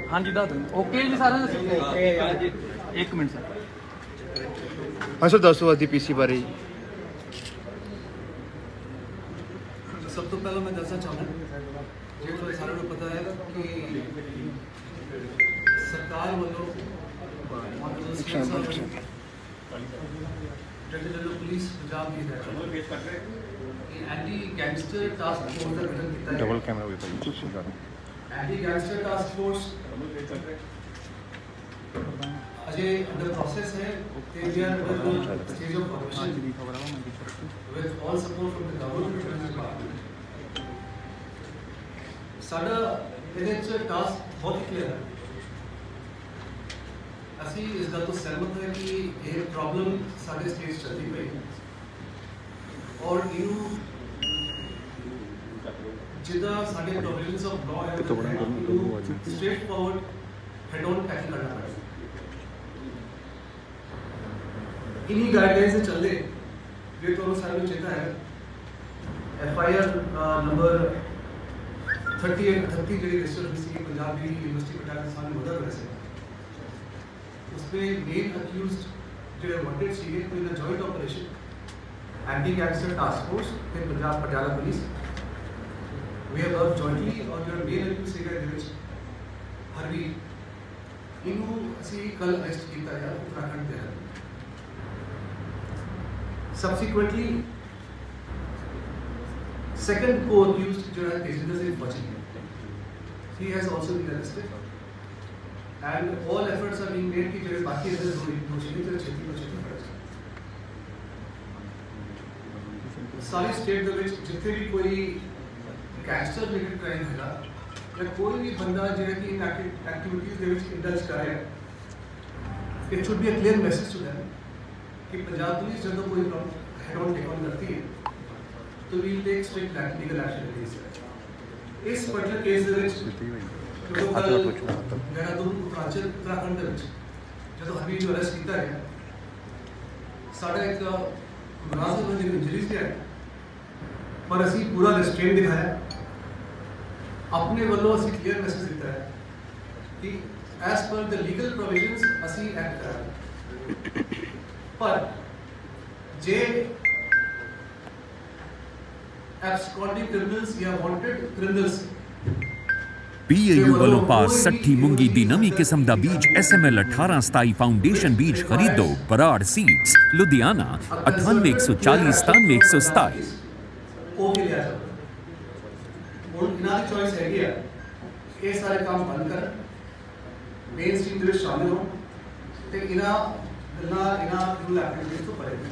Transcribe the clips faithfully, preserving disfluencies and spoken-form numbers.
हाँ जी दस ओके जी सारे एक मिनट सर। हाँ सर दस अधी पीसी बारे सब तो पहले मैं दसना चाहूँगा जो सारे को पता है कि सरकार वालों पुलिस पंजाब की एंटी गैंगस्टर टास्क फोर्स का गठन किया है। डबल कैमरा हुई एंटी गैंगस्टर टास्क फोर्स अजय अंडर प्रोसेस है। they are under the stage of formation with all support from the government. साडा ਇਹਦੇ ਚ टास्क बहुत ही क्लियर है। ਅਸੀਂ ਇਸ ਗੱਲ ਤੋਂ ਸਹਿਮਤ ਹਾਂ ਕਿ ਇਹ ਪ੍ਰੋਬਲਮ ਸਾਡੇ ਸਟੇਟ ਚੱਲਦੀ ਪਈ ਔਰ ਇਹਨੂੰ ਜਿੱਦਾਂ ਸਾਡੇ ਪ੍ਰੋਵੀਜ਼ਨਸ ਆਫ ਲਾਅ ਹੈ straightforward head on tackle ਕਰਨਾ ਪੜੇਗਾ। इन्हीं गाइडलाइंस से चलते जो तो सारे चेता है F I R number thirty eight thirty जी रजिस्टर हुई सी पंजाब की यूनिवर्सिटी पटियाला सामने मदर वैसे उस पर मेन अक्यूज जो वांटेड सी तो in joint operation anti gangster task force in Punjab Patiala police we have work jointly और जो मेन अक्यूज सीगा हरवीर इनू असी कल अरेस्ट किया गया उत्तराखंड के अंदर। Subsequently, second co-accused जो है तेजिंदर सिंह बची है, he has also been arrested, and all efforts are being made कि जो बाकी अदर दो दोषी थे छेती बची थे। सारी स्टेट के विच जितने भी कोई गैंगस्टर रिलेटेड क्राइम है या कोई भी बंदा जो है कि इन एक्टिविटीज के विच इंडल्ज करे, it should be a clear message to them कि पंजाब पुलिस जब कोई हेड ऑन टेक ऑन करती है तो we take strict legal action against it. इस पर्टिकुलर केस ਦੇ ਵਿੱਚ ਜਦੋਂ ਕੱਲ ਦੇਹਰਾਦੂਨ ਉੱਤਰਾਂਚਲ ਉੱਤਰਾਖੰਡ ਦੇ ਵਿੱਚ ਜਦੋਂ ਹਰਵੀਰ ਨੂੰ ਅਰੈਸਟ ਕੀਤਾ ਗਿਆ ਸਾਡਾ ਇੱਕ ਮੁਲਾਜ਼ਮ ਨੂੰ ਇੰਜਰੀਜ਼ ਹੈ ਪਰ ਅਸੀਂ ਪੂਰਾ ਰਿਸਟ੍ਰੇਨ ਦਿਖਾਇਆ ਆਪਣੇ ਵੱਲੋਂ ਅਸੀਂ ਕਲੀਅਰ ਮੈਸੇਜ ਦਿੱਤਾ ਹੈ ਕਿ as per the legal provisions ਅਸੀਂ ਐਕਟ ਕਰਾਂਗੇ पर जे absconding criminals या wanted criminals P A U वालों पास सट्ठी मुंगी दी नवी किस्म दा बीज एस एम एल अठारह सताई फाउंडेशन बीज खरीदो। बराड़ सीड्स लुधियाना अठानवे एक सौ चालीस सतानवे एक सौ सताई। ये सारे काम बंद कर मेन स्ट्रीम के शामिल हो इना ना इना रूल एक्टिविटीज को पड़ेगा।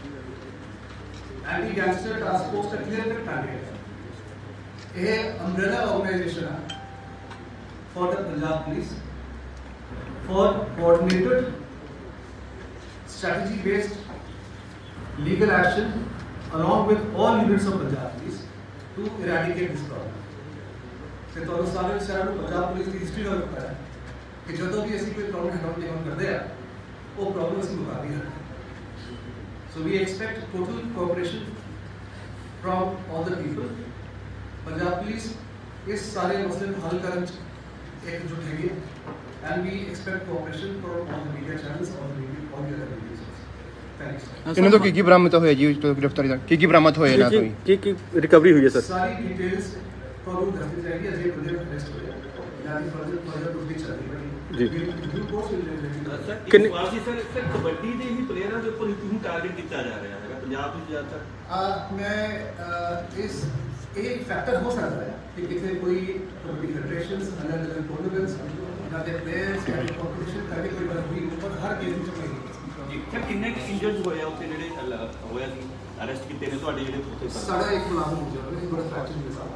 एंटी गैंगस्टर टास्क फोर्स का क्लियर कट टारगेट है। ये अम्ब्रेला ऑर्गेनाइजेशन है for the Punjab police for coordinated strategy based legal action along with all units of Punjab police to eradicate this problem। से तो सारे शहर में पंजाब पुलिस की हिस्ट्री का पता है कि जो भी ऐसी कोई problem hand on take on करते हैं वो प्रॉब्लम से मुका दी है। So we expect total cooperation from all the people. Punjab police इस सारे मसले को हल करने एकजुट है and we expect cooperation from all the media channels all the media all the other media sources. Thanks. इन्हें तो की की बरामद होया जी तो गिरफ्तारी दा की की बरामद होया ना तो की की रिकवरी हुई है सर? सारी डिटेल्स को दस दी जाएगी। अजय बंदे अरेस्ट हुए यानी फर्दर फर्दर कुछ भी चल रही है जी ਕਿੰਨੇ ਵਾਸੀ ਸਰ ਸਰ ਕਬੱਡੀ ਦੇ ਹੀ ਪਲੇਅਰਾਂ ਦੇ ਉੱਪਰ ਹੀ ਟਾਰਗੇਟ ਕੀਤਾ ਜਾ ਰਿਹਾ ਹੈ ਪੰਜਾਬ ਵਿੱਚ ਜ਼ਿਆਦਾਤਰ। मैं इस एक फैक्टर हो सकता है कि कितने कोई कबड्डी फेडरेशंस अलग अलग टूर्नामेंट्स या दे प्लेयर्स या कंपटीशन करके कोई बात हुई ऊपर हर गेम में चलेगी ਜੀ ਸਰ ਕਿੰਨੇ ਇੰਜਰਡ ਹੋਏ ਆ ਉੱਥੇ ਜਿਹੜੇ ਹੋਇਆ ਸੀ ਅਰੈਸਟ ਕੀਤੇ ਨੇ ਤੁਹਾਡੇ ਜਿਹੜੇ ਉੱਥੇ साढ़ा एक मुलाजिम हो जाएगा एक बड़ा फ्रैक्चर के साथ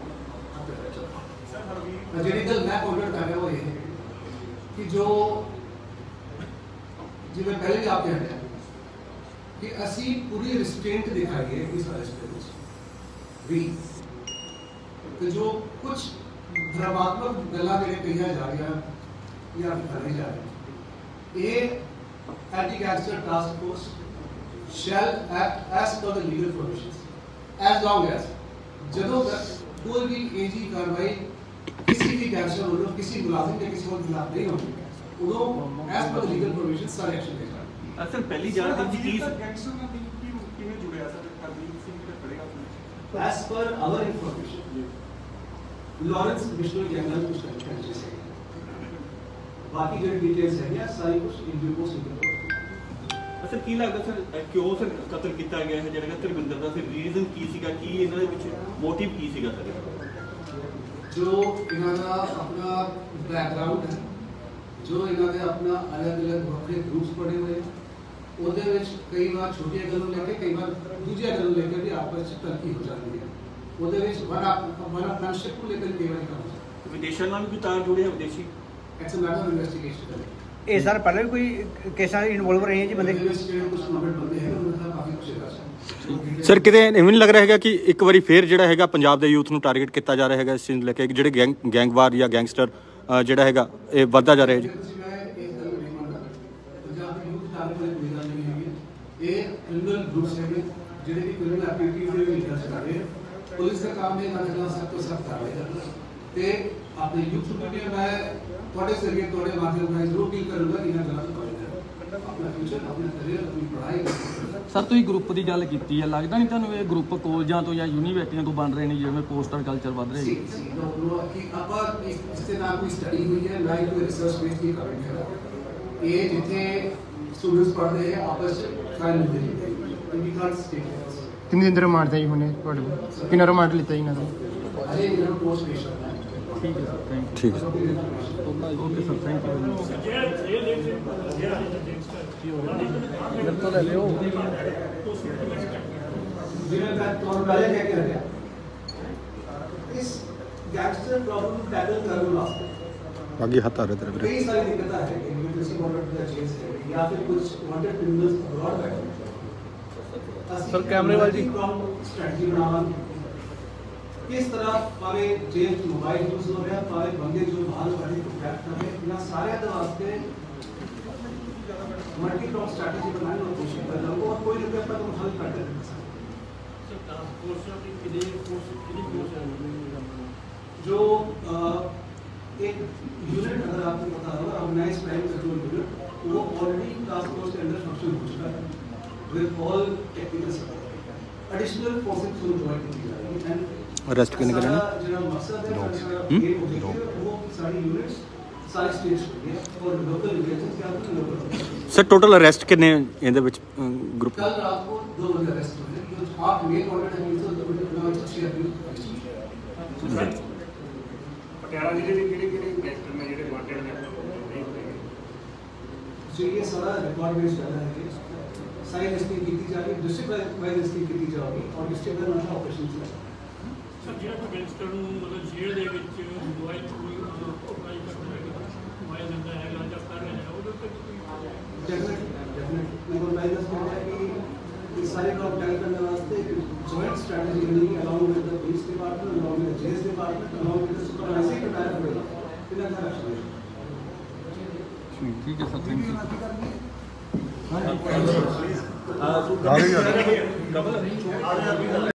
ਜਿਹੜੀ ਗੱਲ ਮੈਂ ਕੋਵਿਡ ਕਰ ਰਿਹਾ ਉਹ ਇਹ कि जो जिवें पहले भी आपने हटिया कि असी पूरी रिस्ट्रेंट दिखाई है इस अरेस्ट भी कि जो कुछ भ्रमात्मक गल्लां जेहड़ियां कहियां जा रही या करी जा रही ये anti gangster task force shall act as per the legal provisions as long as जदों तक कोई भी एजी कार्रवाई किसी भी गैंगस्टर वालों किसी मुलाजिम के किसी और खिलाफ नहीं होंगे, उਦੋਂ एज पर लीगल प्रोविजन सारे एक्शन ले जाएंगे। सर पहली जांच की की गैंगस्टर ਨਾਲ ਕਿਵੇਂ ਕਿਵੇਂ ਜੁੜਿਆ ਸਰ ਹਰਦੀਪ ਸਿੰਘ ਕਿਹੜਾ ਪੜੇਗਾ As per our information, Lawrence Bishnoi जंगल कुछ कंट्री से बाकी जो डिटेल्स है या सारी कुछ इन ड्यू कोर्स ਸਰ ਕੀ ਲੱਗਦਾ ਸਰ ਕਿਉਂ ਸਰ ਕਤਲ ਕੀਤਾ ਗਿਆ ਹੈ ਜਿਹੜਾ ਧਰਮਿੰਦਰ ਦਾ ਫਿਰ ਰੀਜ਼ਨ ਕੀ ਸੀਗਾ ਕੀ ਇਹਨਾਂ ਦੇ ਵਿੱਚ ਮੋਟਿਵ ਕੀ ਸੀਗਾ ਸਰ जो इन्होंने अपना बैकग्राउंड है, जो इन्होंने अपना अलग अलग वक्रे ग्रुप्स पढ़े हुए हैं, ਉਹਦੇ ਵਿੱਚ ਕਈ ਵਾਰ ਛੋਟੀਆਂ ਗੱਲਾਂ ਲੈ ਕੇ ਕਈ ਵਾਰ ਦੂਜੀਆਂ ਗੱਲਾਂ ਲੈ ਕੇ ਵੀ ਆਪਸ ਵਿੱਚ ਤਰਕੀ ਹੋ ਜਾਂਦੀ ਹੈ। ਉਹਦੇ ਵਿੱਚ ਵਨ ਆਪ ਵਨ ਆਪ ਫਰੈਂਡਸ਼ਿਪ ਨੂੰ ਲੈ ਕੇ ਕਈ ਵਾਰ ਕੰਮ ਹੁੰਦਾ ਹੈ। ਵਿਦੇਸ਼ਾਂ ਨਾਲ ਵੀ ਤਾਰ ਜੁੜੇ ਵਿਦੇਸ਼ੀ it's a matter of investigation. ਇਹ ਸਰ ਪਹਿਲਾਂ ਵੀ ਕੋਈ ਕੇਸਾਂ ਦੇ ਇਨਵੋਲਵ ਰਹੇ ਹੈ ਜੀ ਬੰਦੇ ਜਿਹੜੇ ਕੁਝ ਨੋਟ ਬੰਦੇ ਹੈ ਉਹਨਾਂ ਦਾ ਕਾਫੀ ਕੁਝ ਹੈਗਾ ਸਰ ਕਿਤੇ ਇਵੇਂ ਨਹੀਂ ਲੱਗ ਰਿਹਾ ਹੈਗਾ ਕਿ ਇੱਕ ਵਾਰੀ ਫੇਰ ਜਿਹੜਾ ਹੈਗਾ ਪੰਜਾਬ ਦੇ ਯੂਥ ਨੂੰ ਟਾਰਗੇਟ ਕੀਤਾ ਜਾ ਰਿਹਾ ਹੈਗਾ ਇਸ ਚੀਜ਼ ਨੂੰ ਲੈ ਕੇ ਜਿਹੜੇ ਗੈਂਗ ਗੈਂਗਵਾਰ ਜਾਂ ਗੈਂਗਸਟਰ ਜਿਹੜਾ ਹੈਗਾ ਇਹ ਵੱਧਦਾ ਜਾ ਰਿਹਾ ਜੀ। ਇਹ ਕ੍ਰਿਮੀਨਲ ਗਰੁੱਪਸ ਹੈਗੇ ਜਿਹੜੇ ਵੀ ਕ੍ਰਿਮੀਨਲ ਐਕਟੀਵਿਟੀਜ਼ ਦੇ ਵਿੱਚ ਇੰਟਰਸਟ ਕਰ ਰਹੇ ਆ। ਪੁਲਿਸ ਦਾ ਕੰਮ ਇਹ ਕਰਨਾ ਸਭ ਤੋਂ ਸਖਤ ਕਰ ਰਿਹਾ ਤੇ ਆਪਣੇ ਯੂਥ ਨੂੰ ਵੀ ਮੈਂ ਤੁਹਾਡੇ ਜ਼ਰੀਏ ਤੁਹਾਡੇ ਮਾਧਿਅਮ ਨਾਲ ਜ਼ਰੂਰ ਅਪੀਲ ਕਰੂੰਗਾ ਕਿ ਇਹਨਾਂ ਗੱਲਾਂ ਤੋਂ ਪਰਹੇਜ਼ ਆਪਣਾ ਫਿਊਚਰ ਆਪਣਾ ਕਰੀਅਰ ਆਪਣੀ ਪੜ੍ਹਾਈ। ਸਰ ਤੁਸੀਂ ਗਰੁੱਪ ਦੀ ਗੱਲ ਕੀਤੀ ਹੈ, ਲੱਗਦਾ ਨਹੀਂ ਤੁਹਾਨੂੰ ਇਹ ਗਰੁੱਪ ਕਾਲਜਾਂ ਤੋਂ ਜਾਂ ਯੂਨੀਵਰਸਿਟੀਆਂ ਤੋਂ ਬਣ ਰਹੇ ਨੇ ਜਿਵੇਂ ਪੋਸਟਰ ਕਲਚਰ ਵੱਧ ਰਿਹਾ ਜੀ? ਕਿ ਆਪਾਂ ਇਸ ਤੇ ਨਾ ਕੋਈ ਸਟੱਡੀ ਹੋਈ ਹੈ ਨਾ ਹੀ ਕੋਈ ਰਿਸਰਚ ਬੇਸ ਦੀ ਕਰ ਰਹੇ ਹਾਂ। ਇਹ ਜਿੱਥੇ ਸਟੂਡੈਂਟਸ ਪੜ੍ਹਦੇ ਹੈ ਆਪਸ ਵਿੱਚ ਟ੍ਰਾਇਲ ਹੁੰਦੇ ਨੇ ਵੀ ਕਾਂਟ ਸਟੇ। ਕਿੰਨੇ ਦਿਨ ਦਾ ਰਿਮਾਂਡ ਦਾ ਜੀ ਹੁਣੇ ਤੁਹਾਡੇ ਕੋਲ ਕਿੰਨਾ ਰਿਮਾਂਡ ਲਿੱਤਾ ਜੀ ਇਹਨਾਂ ਦਾ? ਅਜੇ ਇਹਨਾਂ ਨੂੰ ਪੋਸਟ ਪੇਸ਼ ਕਰਨਾ ਹੈ। ਠੀਕ ਹੈ ਸਰ, ਥੈਂਕ ਠੀਕ ਹੈ you. Okay sir, thank you very much. ਬਿਲਕੁਲ ਲੈ ਲਿਓ। ਜਿਵੇਂ ਮੈਂ ਤੁਹਾਨੂੰ ਪਹਿਲੇ ਕਹਿ ਕੇ ਹਟਿਆ, ਇਸ ਗੈਂਗਸਟਰ ਪ੍ਰੋਬਲਮ ਨੂੰ ਟੈਕਲ ਕਰਨ ਵਾਸਤੇ ਅੱਗੇ ਹੱਥ ਆ ਰਿਹਾ ਤੇਰੇ ਵੀਰੇ। कई सारी दिक्कतें है कि इमिग्रेशन वांटेड का चेंज है या फिर कुछ वांटेड क्रिमिनल्स अब्रॉड बैठे। सर कैमरे वाली स्ट्रेटजी बनावा किस तरह पावे जेल मोबाइल यूज हो रहा है, पावे बंदे जो बाहर बैठे को ट्रैक कर रहे हैं, इन सारे के वास्ते मल्टी प्रॉप स्ट्रेटजी बनाने और कोशिश कर रहा हूं और कोई ना कोई पर हम हल करते रहेंगे। सर टास्क फोर्स की कितनी फोर्स कितनी फोर्स है जो एक यूनिट अगर आपको पता हो ऑर्गेनाइज्ड क्राइम कंट्रोल यूनिट, वो ऑलरेडी टास्क फोर्स के अंदर फंक्शन हो चुका है with all technical support. Additional forces को ज्वाइन की जा रही है। अरेस्ट करने के लिए जो मकसद है वो सारी यूनिट्स सारी स्टेट्स और लोकल यूनिट्स के अंदर लोकल। ਸਰ ਟੋਟਲ ਅਰੈਸਟ ਕਿੰਨੇ ਇਹਦੇ ਵਿੱਚ ਗਰੁੱਪ? कल रात को दो बजे अरेस्ट हुए जो आप मेन ऑर्डर है तो दो बजे नाम से अभी ਪਟਿਆਲਾ ਜ਼ਿਲ੍ਹੇ ਦੇ ਕਿਹੜੇ ਕਿਹੜੇ ਗੈਂਗਸਟਰ ਨੇ ਜਿਹੜੇ ਵਾਂਟਡ ਨੇ जो ये सारा रिकॉर्ड बेस्ड डाटा है सारी लिस्टिंग की जा रही है, डिस्ट्रिक्ट वाइज लिस्टिंग की जाएगी और डिस्ट्रिक्ट वाइज उनका ऑपरेशन चलेगा। सर ਜਿਹੜਾ ਗੈਂਗਸਟਰ ਨੂੰ ਮਤਲਬ ਜੇਲ੍ਹ ਦੇ ਵਿੱਚ ਮੋਬਾਈਲ ਕੋਈ ਅਪਲਾਈ ਕਰਨਾ ਹੈ ਮੋਬਾਈਲ ਦਿੰਦਾ ਹੈ ਜਾਂ ਕਰ ਰਿਹਾ ਹੈ ਉਹਦੇ ਉੱਤੇ डेफिनेटली डेफिनेटली मैं बताई दस कहता है कि इस सारे का टैकल करने वास्ते जॉइंट स्ट्रेटजी बनी along with the police department, along with the jail department, along with the supervisory का टायर पड़ेगा फिर अंदर एक्शन। ठीक है सर, थैंक यू। कमल